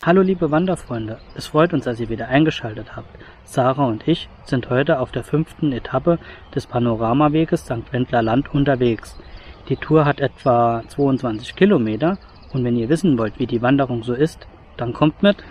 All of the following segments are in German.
Hallo liebe Wanderfreunde, es freut uns, dass ihr wieder eingeschaltet habt. Sarah und ich sind heute auf der 5. Etappe des Panoramaweges St. Wendler Land unterwegs. Die Tour hat etwa 22 Kilometer und wenn ihr wissen wollt, wie die Wanderung so ist, dann kommt mit.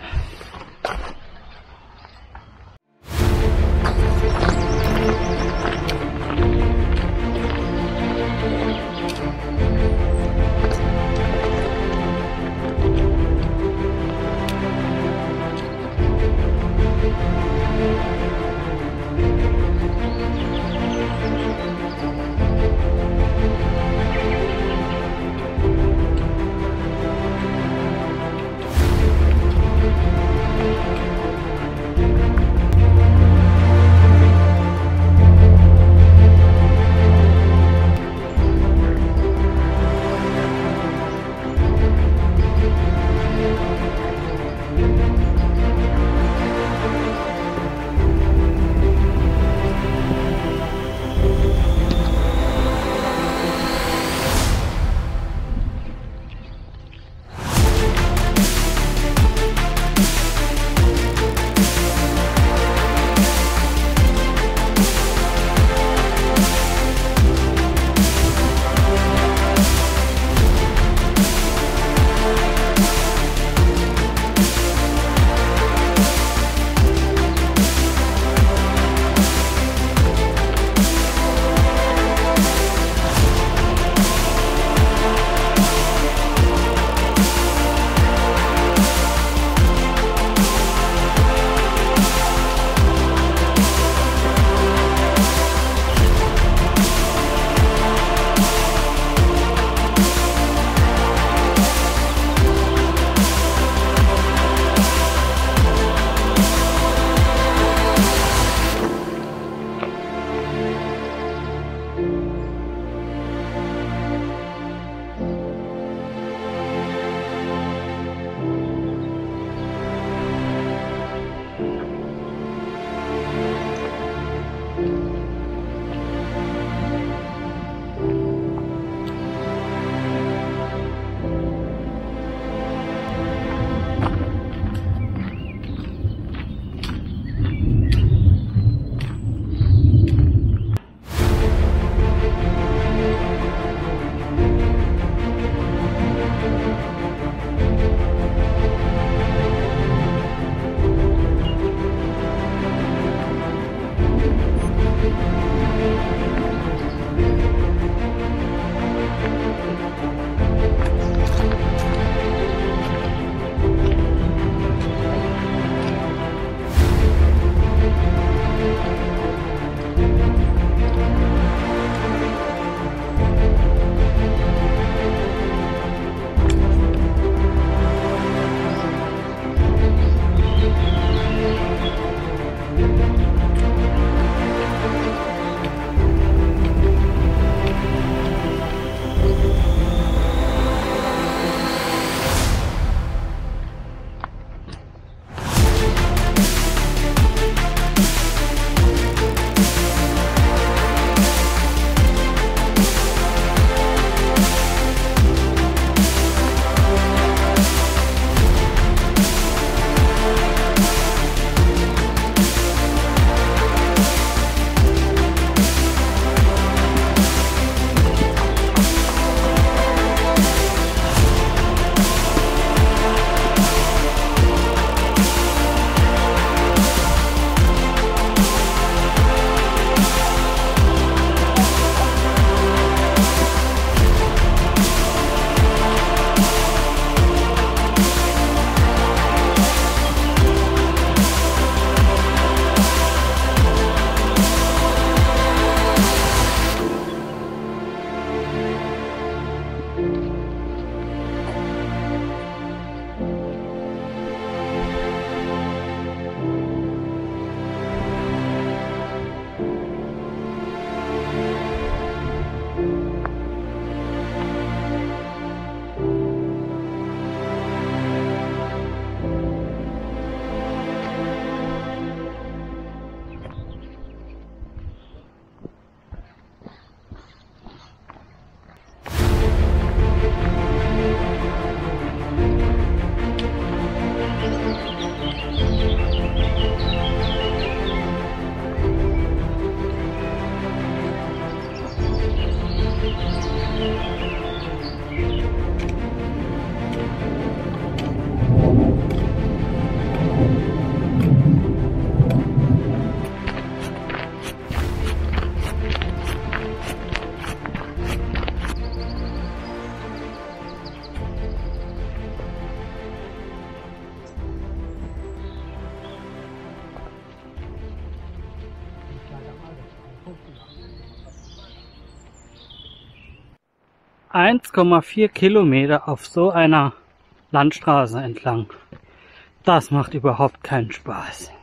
1,4 Kilometer auf so einer Landstraße entlang. Das macht überhaupt keinen Spaß.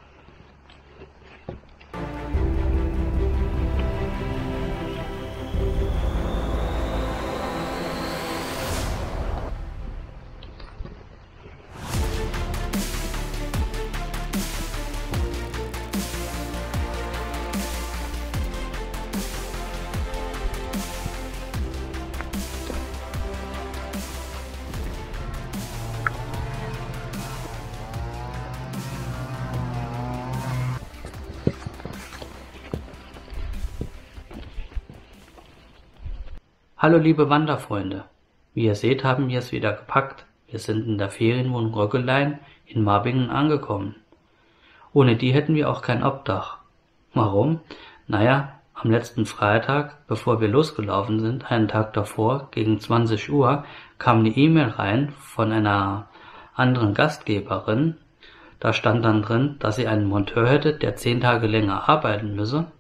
Hallo liebe Wanderfreunde, wie ihr seht, haben wir es wieder gepackt. Wir sind in der Ferienwohnung Röggelein in Marbingen angekommen. Ohne die hätten wir auch kein Obdach. Warum? Naja, am letzten Freitag, bevor wir losgelaufen sind, einen Tag davor, gegen 20 Uhr, kam eine E-Mail rein von einer anderen Gastgeberin. Da stand dann drin, dass sie einen Monteur hätte, der 10 Tage länger arbeiten müsse,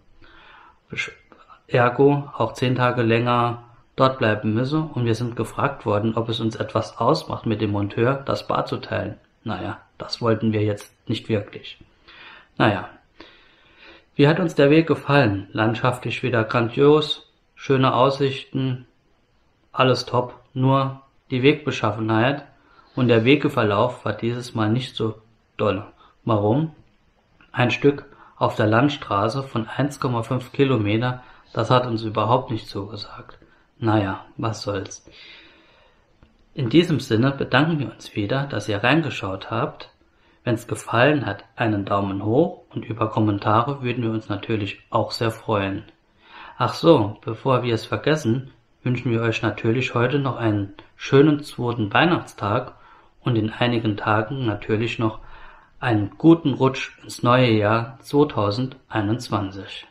ergo auch 10 Tage länger dort bleiben müsse, und wir sind gefragt worden, ob es uns etwas ausmacht, mit dem Monteur das Bad zu teilen. Naja, das wollten wir jetzt nicht wirklich. Naja, wie hat uns der Weg gefallen? Landschaftlich wieder grandios, schöne Aussichten, alles top, nur die Wegbeschaffenheit und der Wegeverlauf war dieses Mal nicht so dolle. Warum? Ein Stück auf der Landstraße von 1,5 Kilometer, das hat uns überhaupt nicht zugesagt. Naja, was soll's. In diesem Sinne bedanken wir uns wieder, dass ihr reingeschaut habt. Wenn's gefallen hat, einen Daumen hoch, und über Kommentare würden wir uns natürlich auch sehr freuen. Ach so, bevor wir es vergessen, wünschen wir euch natürlich heute noch einen schönen 2. Weihnachtstag und in einigen Tagen natürlich noch einen guten Rutsch ins neue Jahr 2021.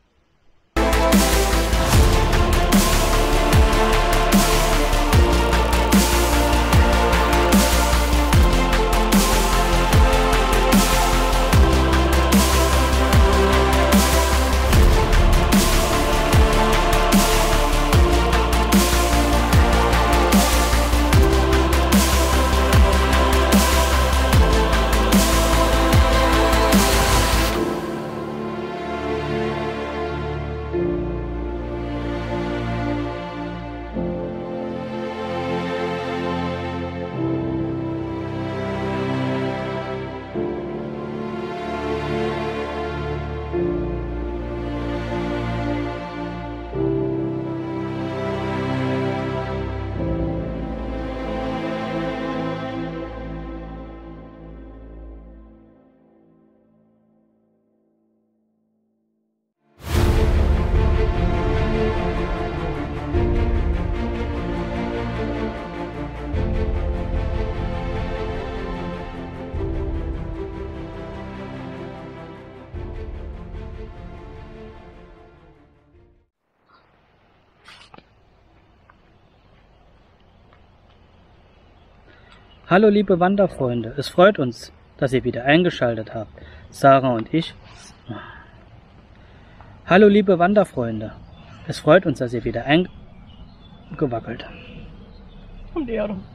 Hallo liebe Wanderfreunde, es freut uns, dass ihr wieder eingeschaltet habt. Sarah und ich. Hallo liebe Wanderfreunde, es freut uns, dass ihr wieder eingewackelt. Und die Erde.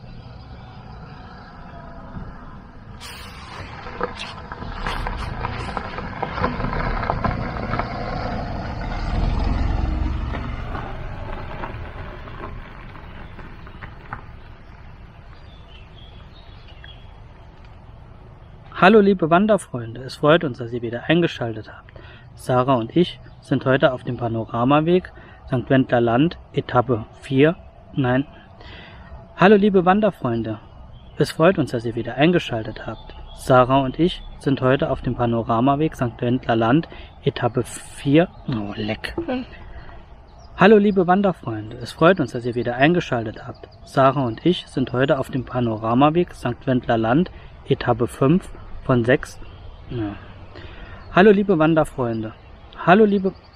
Hallo liebe Wanderfreunde, es freut uns, dass ihr wieder eingeschaltet habt. Sarah und ich sind heute auf dem Panoramaweg St. Wendler Land, Etappe 4. Hallo liebe Wanderfreunde, es freut uns, dass ihr wieder eingeschaltet habt. Sarah und ich sind heute auf dem Panoramaweg St. Wendler Land, Etappe 4. Oh, leck. Hallo liebe Wanderfreunde, es freut uns, dass ihr wieder eingeschaltet habt. Sarah und ich sind heute auf dem Panoramaweg St. Wendler Land, Etappe 5 von 6. Ja. Hallo liebe Wanderfreunde. Hallo liebe